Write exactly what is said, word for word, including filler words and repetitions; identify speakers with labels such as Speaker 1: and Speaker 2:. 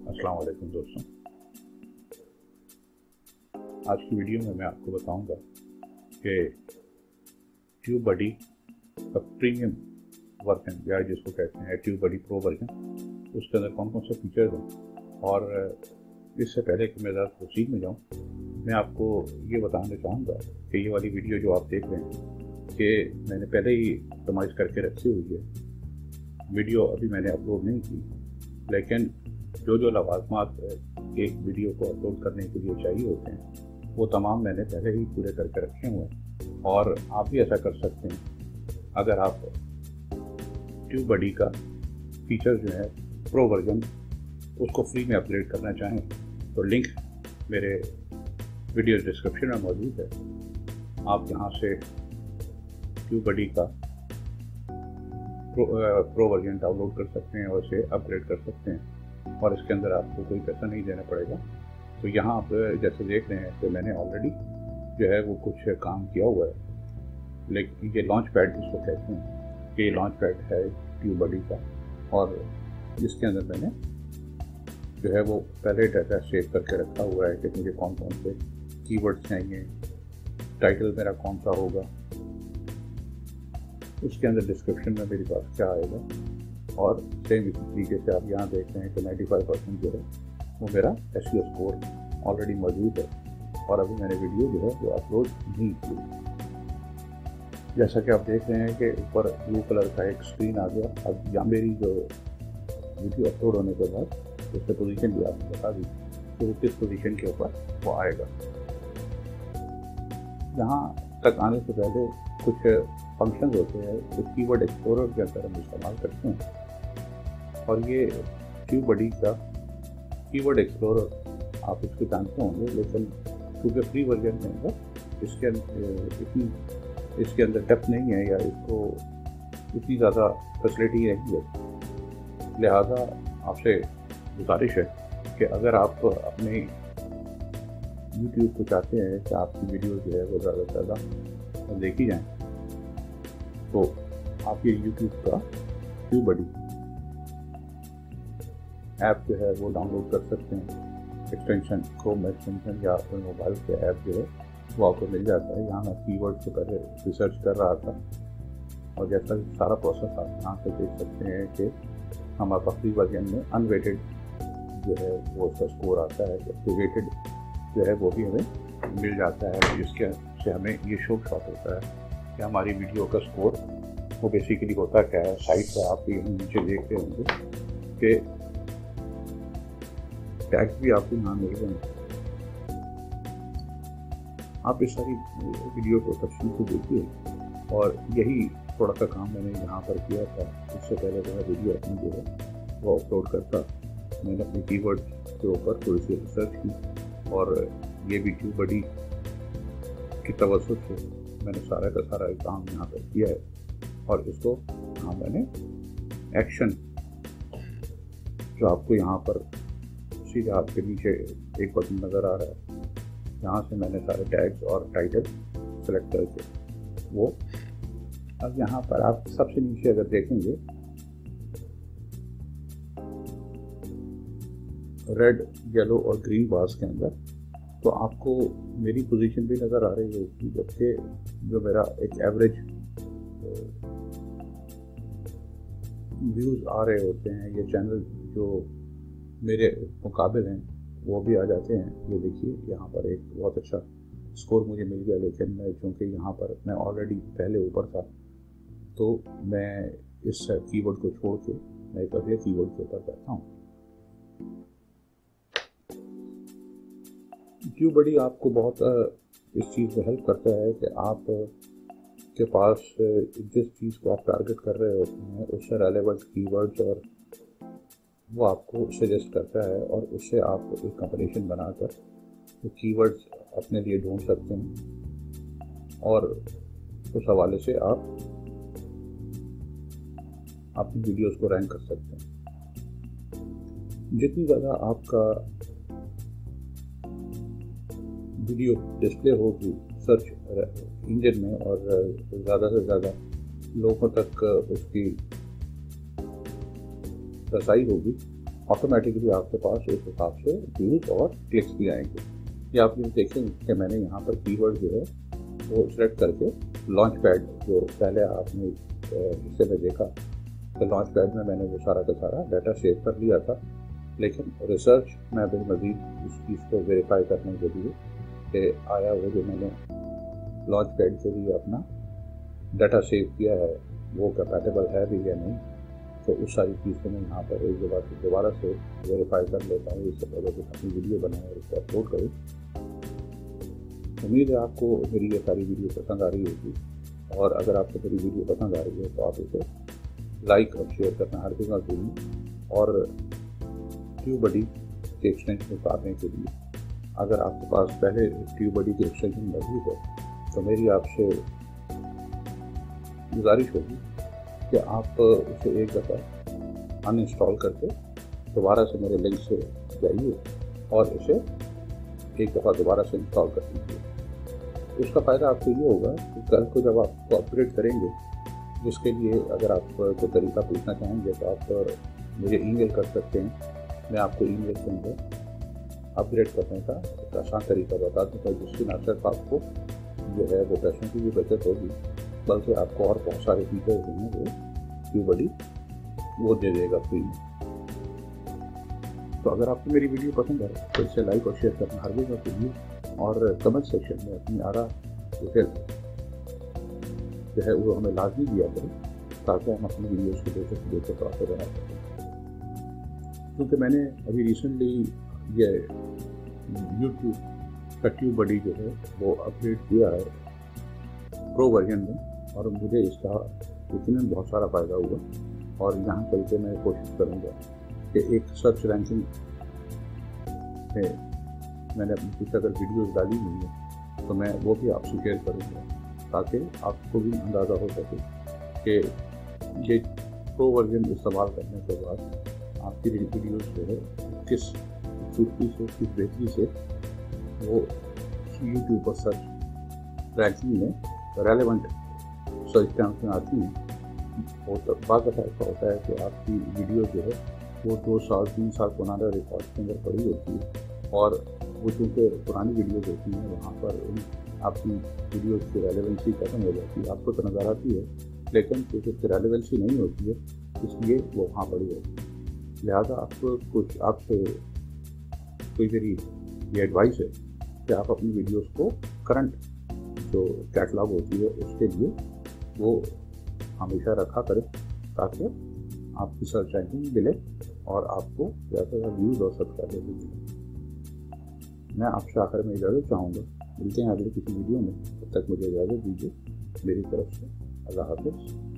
Speaker 1: अस्सलाम वालेकुम दोस्तों। आज की वीडियो में मैं आपको बताऊंगा कि ट्यूबबडी का प्रीमियम वर्जन या जिसको कहते हैं ट्यूबबडी प्रो वर्जन, उसके अंदर कौन कौन से फीचर्स हैं। और इससे पहले कि मैं ज़्यादा प्रोसीड में जाऊँ, मैं आपको ये बताना चाहूँगा कि ये वाली वीडियो जो आप देख रहे हैं कि मैंने पहले ही कस्टमाइज़ करके रखी हुई है। वीडियो अभी मैंने अपलोड नहीं की, लेकिन जो जो लवाज़मात एक वीडियो को अपलोड करने के लिए चाहिए होते हैं वो तमाम मैंने पहले ही पूरे करके रखे हुए हैं। और आप भी ऐसा कर सकते हैं। अगर आप ट्यूबबडी का फीचर जो है प्रो वर्जन उसको फ्री में अपडेट करना चाहें तो लिंक मेरे वीडियो डिस्क्रिप्शन में मौजूद है। आप यहाँ से ट्यूबबडी का प्रो, प्रो वर्जन डाउनलोड कर सकते हैं और उसे अपग्रेड कर सकते हैं, और इसके अंदर आपको कोई पैसा नहीं देना पड़ेगा। तो यहाँ आप जैसे देख रहे हैं कि मैंने ऑलरेडी जो है वो कुछ काम किया हुआ है। लेकिन ये लॉन्च पैड जिसको कहते हैं कि ये लॉन्च पैड है ट्यूबबडी का, और जिसके अंदर मैंने जो है वो पहले डाटा सेव करके रखा हुआ है कि मुझे कौन कौन से कीवर्ड्स चाहिए, टाइटल मेरा कौन सा होगा, उसके अंदर डिस्क्रिप्शन में मेरे पास क्या आएगा, और सेम इसी तरीके से आप यहाँ देख रहे हैं कि पचानवे परसेंट जो है वो मेरा एसईओ स्कोर ऑलरेडी मौजूद है, और अभी मैंने वीडियो जो है वो अपलोड नहीं की। जैसा कि आप देख रहे हैं कि ऊपर ब्लू कलर का एक स्क्रीन आ गया। अब यहाँ मेरी जो वीडियो अपलोड होने के बाद उससे पोजीशन भी आपको बता दी कि वो किस पोजीशन के ऊपर वो आएगा। यहाँ तक आने से पहले कुछ फंक्शंस होते हैं जो कीवर्ड एक्सप्लोरर के अंदर हम इस्तेमाल करते हैं, और ये ट्यूबबडी का कीवर्ड एक्सप्लोरर आप इसको जानते होंगे, लेकिन क्योंकि फ्री वर्जन में अंदर इसके इतनी इसके अंदर डेप्थ नहीं है या इसको इतनी ज़्यादा फैसिलिटी नहीं है। लिहाजा आपसे गुजारिश है कि अगर आप अपने यूट्यूब को चाहते हैं कि आपकी वीडियो जो है वो ज़्यादा से ज़्यादा देखी जाए, तो आप ये यूट्यूब का ट्यूबबडी ऐप जो है वो डाउनलोड कर सकते हैं। एक्सटेंशन क्रोम एक्सटेंशन या अपने मोबाइल के ऐप जो है वो आपको मिल जाता है। यहाँ मैं कीवर्ड से पहले रिसर्च कर रहा था, और जैसा कि सारा प्रोसेस आप यहाँ से देख सकते हैं कि हमारा फ्री वर्जन में अनवेटेड जो है वो उसका स्कोर आता है, जबकि वेटेड जो है वो भी हमें मिल जाता है, जिसके से हमें ये शो शॉट होता है कि हमारी वीडियो का स्कोर वो बेसिकली होता क्या है। साइड पर आप ये नीचे देखते होंगे कि टैग्स भी आपको यहाँ मिल रहे हैं। आप इस सारी वीडियो को तफसील से देखिए, और यही थोड़ा सा काम मैंने यहाँ पर किया था। इससे पहले जो है वीडियो अपनी जो है वो अपलोड करता, मैंने अपने कीवर्ड के ऊपर थोड़ी सी रिसर्च की, और ये भी ट्यूबबडी की तवज्जुह से मैंने सारा का सारा काम यहाँ पर किया है। और इसको यहाँ मैंने एक्शन जो आपको यहाँ पर सीधे आपके नीचे एक बटन नज़र आ रहा है, यहाँ से मैंने सारे टैग्स और टाइटल सेलेक्ट करके वो अब यहाँ पर आप सबसे नीचे अगर देखेंगे रेड, येलो और ग्रीन बार्स के अंदर, तो आपको मेरी पोजीशन भी नज़र आ रही होगी, जबकि जो मेरा एक एवरेज व्यूज़ आ रहे होते हैं, ये चैनल जो मेरे मुकाबिल हैं वो भी आ जाते हैं। ये देखिए यहाँ पर एक बहुत अच्छा स्कोर मुझे मिल गया, लेकिन मैं चूँकि यहाँ पर मैं ऑलरेडी पहले ऊपर था, तो मैं इस कीवर्ड को छोड़ के मैं एक अगले कीवर्ड के ऊपर बैठा हूँ। ट्यूबबडी आपको बहुत इस चीज़ में हेल्प करता है कि आप के पास जिस चीज़ को आप टारगेट कर रहे होते हैं उससे रेलेवेंट कीवर्ड्स और वो आपको सजेस्ट करता है, और उससे आप एक कंपटीशन बनाकर वो कीवर्ड्स अपने लिए ढूंढ सकते हैं, और उस हवाले से आप अपनी वीडियोस को रैंक कर सकते हैं। जितनी ज़्यादा आपका वीडियो डिस्प्ले होगी सर्च इंजन में, और ज़्यादा से ज़्यादा लोगों तक उसकी रसाई होगी, ऑटोमेटिकली आपके पास उस हिसाब से व्यूज और क्लिक्स भी आएंगे। ये आप ये देखेंगे कि मैंने यहाँ पर कीवर्ड जो है वो सेलेक्ट करके लॉन्च पैड, जो पहले आपने इससे में देखा तो लॉन्च पैड में मैंने वो सारा का सारा डाटा सेव कर लिया था, लेकिन रिसर्च में अभी मज़ीद इस चीज़ को वेरीफाई करने के लिए कि आया वो जो मैंने लॉन्च पैड के लिए अपना डाटा सेव किया है वो कंपैटिबल है भी या नहीं, तो उस सारी चीज़ को मैं यहाँ पर एक बार दोबारा से वेरीफाई कर लेता हूँ इससे पहले कि अपनी वीडियो बनाएं और उसको अपलोड करूँ। उम्मीद है आपको मेरी ये सारी वीडियो पसंद आ रही होगी, और अगर आपको मेरी वीडियो पसंद आ रही है तो आप इसे लाइक और शेयर करना हर जगह भूलें। और ट्यूबबडी के एक्सटेंशन उतारने के लिए अगर आपके पास पहले ट्यूबबडी के एक्सटेंशन मौजूद है तो मेरी आपसे गुजारिश होगी कि आप उसे एक दफ़ा अनइंस्टॉल करके दोबारा से मेरे लिंक से जाइए और इसे एक दफ़ा दोबारा से इंस्टॉल कर लीजिए। उसका फ़ायदा आपको ये होगा कि कल को जब आप अपग्रेड करेंगे, जिसके लिए अगर आप कोई तरीका पूछना चाहेंगे तो आप मुझे ईमेल कर सकते हैं, मैं आपको ईमेल के अंदर अपग्रेड करने का एक आसान तरीका बता दूँगा, जिससे न सिर्फ आपको जो है वो पैसों की भी बचत होगी बल्कि आपको और बहुत सारे फीचर्स जो हैं वो ट्यूबबडी वो दे देगा फ्री में। तो अगर आपको मेरी वीडियो पसंद है तो इसे लाइक और शेयर करना हर जगह कीजिए, और कमेंट सेक्शन में अपनी आरा जो है वो हमें लाजमी दिया करें ताकि हम अपनी वीडियोज़ को बेहतर बेहतर तौर पर बना सकें। क्योंकि मैंने अभी रिसेंटली ये यूट्यूब का ट्यूबबडी जो है वो अपडेट किया है प्रो वर्जन में, और मुझे इसका यकीनन बहुत सारा फ़ायदा हुआ, और यहाँ चल के मैं कोशिश करूँगा कि एक सर्च रैंकिंग में मैंने अपनी कुछ अगर वीडियोज़ डाली हुई है तो मैं वो भी आपसे शेयर करूँगा ताकि आपको भी अंदाज़ा हो सके कि ये प्रो वर्जन इस्तेमाल करने के बाद आपकी वीडियोज़ जो है किस खूबसूरती से, किस बेहतरी से वो यूट्यूब पर सर्च रैंकिंग में रेलेवेंट सर्च टर्म्स में आती हैं। और तो बात ऐसा होता है कि आपकी वीडियो जो है वो दो साल तीन साल पुराना रिकॉर्ड के अंदर पड़ी होती है, और वो चूँकि पुरानी वीडियोज होती हैं वहाँ पर उन आपकी वीडियोज़ की रेलेवेंसी खत्म हो जाती है, आपको तो नज़र आती है लेकिन क्योंकि उसकी रेलेवेंसी नहीं होती है इसलिए वो वहाँ पड़ी होती है। लिहाजा आपको कुछ आपसे कोई मेरी ये एडवाइस है कि आप अपनी वीडियोज़ को करंट जो कैटलॉग होती है उसके लिए वो हमेशा रखा करें ताकि आपकी सर्च रैंकिंग मिले और आपको ज़्यादा से ज़्यादा व्यूज़ और सब्सक्राइबर भी मिले। मैं आपसे आखिर में इजाज़त चाहूँगा, मिलते हैं अगले किसी वीडियो में, तब तक मुझे इजाज़त दीजिए। मेरी तरफ से अल्लाह हाफ़िज़।